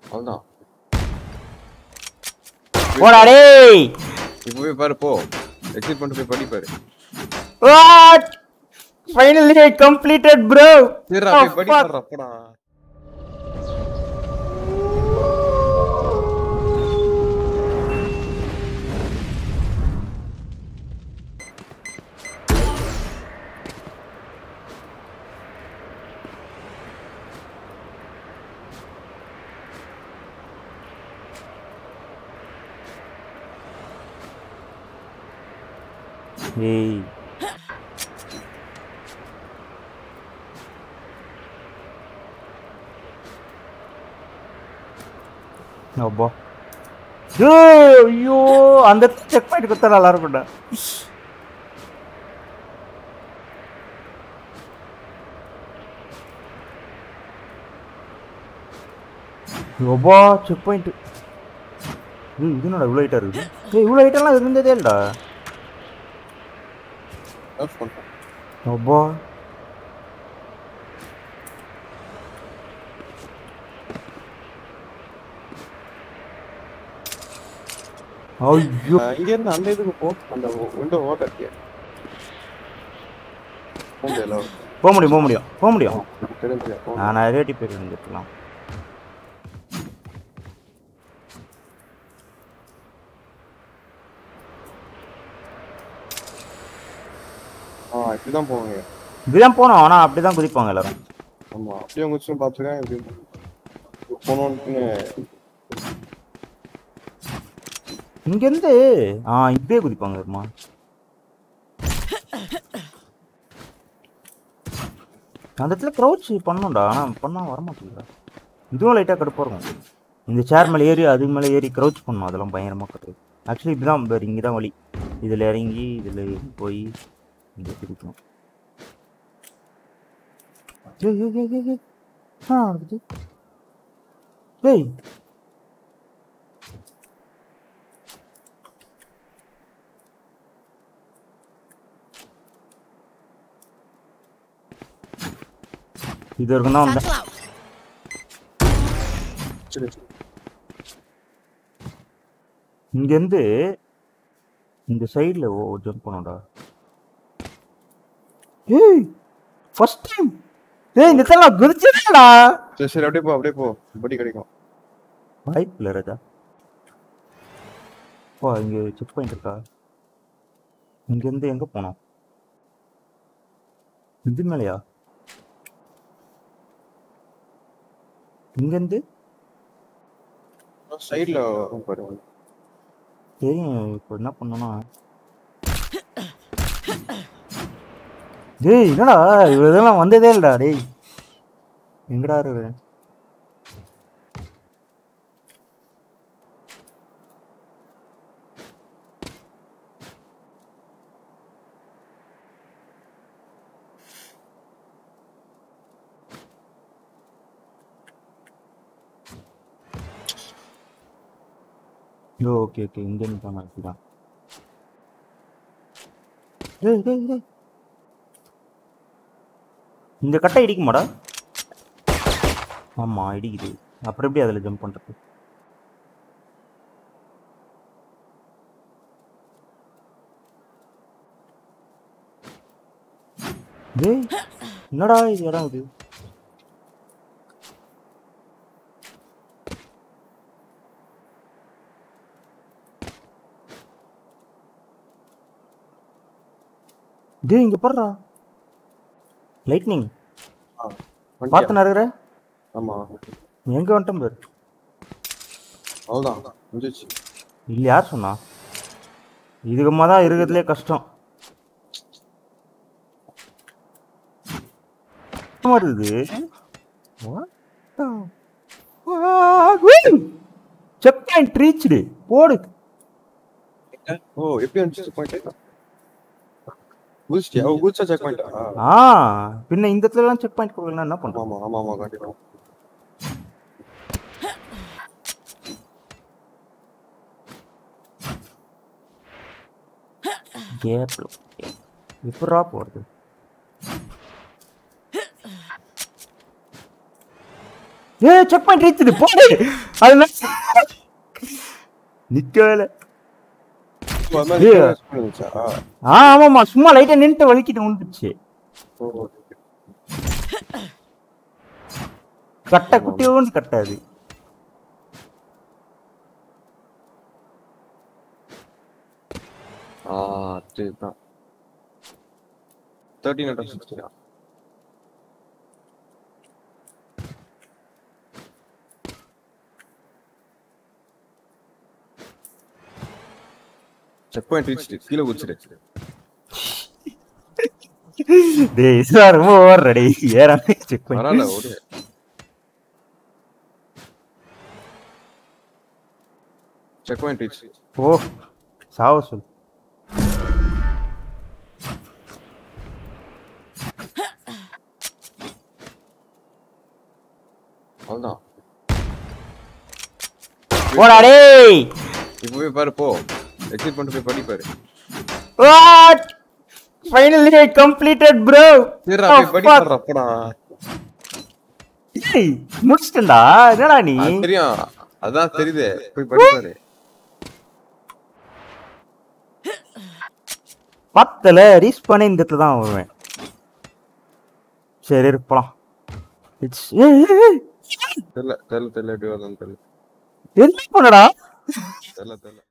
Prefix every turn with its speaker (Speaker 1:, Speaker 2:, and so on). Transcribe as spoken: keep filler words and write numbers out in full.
Speaker 1: அவ்வளவுதான்.
Speaker 2: போடா டேய்.
Speaker 1: இப்பவே பாரு போ. எக்ஸிட் பண்ணிட்டு போய் படி பாரு.
Speaker 2: What? Finally I completed bro.
Speaker 1: சரிடா போய் படி பாருடா போடா.
Speaker 2: Hey. அப்பா ஐயோ அந்த செக் பாயிண்ட் கொடுத்தா நல்லா இருக்கும்டா. அப்பா செக் பாயிண்ட் இது என்னடா இவ்வளோ ஹைட்டாக இருக்குது. ஏய் இவ்வளோ ஹைட்டெல்லாம் இருந்ததே இல்லைடா. அப்பா ஐயோ
Speaker 1: இங்க இருந்து அந்த இதுக்கு போ. அந்த விண்டோ ஓட்டர்க்கு
Speaker 2: போக முடியும் போக முடியும் போக முடியும்.
Speaker 1: தெரிஞ்சு
Speaker 2: நான் நிறைய டிப் இருந்துக்கலாம்.
Speaker 1: ஆ இப்படிதான் போவாங்க.
Speaker 2: இப்படிதான் போனோம் ஆனால் அப்படிதான் குதிப்பாங்க எல்லாரும்.
Speaker 1: ஆமா அப்படியே குதிச்சு பார்த்துருக்கேன். இப்படி போனோன்னு
Speaker 2: இங்கேருந்து ஆ இப்படியே குதிப்பாங்க வருமா. அந்த இடத்துல க்ரௌச் பண்ணோம்டா ஆனால் பண்ணால் வரமாட்டேங்குதா. இதுவும் லைட்டாக கடுப்பாக இருக்கும். இந்த சேர் மேலே ஏறி அதுக்கு மேலே ஏறி க்ரௌச் பண்ணணும். அதெல்லாம் பயங்கரமாக கட்டுறது. ஆக்சுவலி இப்படி தான் வேறு இங்கே தான் வழி. இதில் இறங்கி இதில் போய் இங்கே குதிக்கணும். ஆ டேய் இது வரைக்கும் தான் வந்தேன். இங்கேருந்து இந்த சைடில் ஓ ஜம்ப் பண்ணோடா. ஏய் ஃபர்ஸ்ட் டைம் ஏய் இந்த தடவை குதிச்சேடா.
Speaker 1: சரி சரி அப்படியே போ அப்படியே போ. படி கிடைக்கும்.
Speaker 2: வாய்ப்பு இல்லை ராஜா. ஓ இங்கே செக் பாயிண்ட் இருக்கா. இங்கேருந்து எங்கே போனோம். இது மேலையா. இங்கேருந்து
Speaker 1: சைடில் வரும் பாரு.
Speaker 2: தெரியும். இப்போ என்ன பண்ணோன்னா டேய் என்னடா இவ்வளோ இதெல்லாம் வந்ததே இல்லைடா. டேய் எங்கடா இருக்கு. ஓ ஓகே ஓகே இங்கே நிற்காம இருக்குதான். டேய் டேய் டேய் இந்த கட்டை இடிக்குமாடா. ஆமாம் இடிக்குது. அப்புறம் எப்படி அதில் ஜம்ப் பண்ணுறது. டேய் என்னடா இது இடம் இது. டேய் இங்கே பாருடா லைட்னிங் பார்த்து நடக்கிற.
Speaker 1: ஆமாம்
Speaker 2: எங்கே வந்துட்டோம் பேர்.
Speaker 1: அவ்வளோதான் முடிஞ்சிச்சு.
Speaker 2: இல்லை யார் சொன்னா. இதுக்குமா தான் இருக்கிறதுலே கஷ்டம் வருது. செக் பாயிண்ட் ரீச்டு போடு.
Speaker 1: ஓ எப்படி வந்துச்சு செக் பாயிண்ட். குதிச்சிட்டியா. ஓ குதிச்சா செக் பாயிண்ட்.
Speaker 2: ஆ பின்ன இந்த இடத்துலலாம் செக் பாயிண்ட் கொடுக்கலன்னா என்ன பண்ணுறோம்.
Speaker 1: ஆமாம் ஆமாம் ஆமாம் கண்டிப்பாக.
Speaker 2: கேப்ல எப்படா போறது. ஏய் செக் பாயிண்ட் ரீச்டு போடு அது நிக்கல ஆ ஆமாமா சும்மா லைட்டா நின்னுட்டு வலிக்கிட்டு வந்துச்சு கட்ட குட்டியோன்னு கட்டாது
Speaker 1: ஆ அதுதான் thirteen out of sixteen check point reached கீழ குச்சிடு
Speaker 2: டேய் சார் ரொம்ப ஓவர் ரெடி ஏறானே செக் பாயிண்ட்
Speaker 1: வரல ஓடு check point reached
Speaker 2: ஓ சாவ சொல்
Speaker 1: அவ்வளவுதான்
Speaker 2: போடா டேய்
Speaker 1: இப்போ போய் பாரு போ எக்ஸிட் பண்ணிட்டு போய் படி பாரு
Speaker 2: what finally I completed bro
Speaker 1: சரிடா போய் படி பாருடா போடா
Speaker 2: ஏய் முடிச்சிட்டடா என்னடா நீ
Speaker 1: தெரியும் அதான் தெரியுது போய் படி பாரு
Speaker 2: பத்தல ரீஸ் பண்ண இந்த இடத்துல தான் வருவேன் சரி இருப்பலாம் இட்ஸ்
Speaker 1: தெரியல தெரியல தெரியல எப்படி வரணும் தெரியல
Speaker 2: என்ன பண்ணடா
Speaker 1: தெரியல தெரியல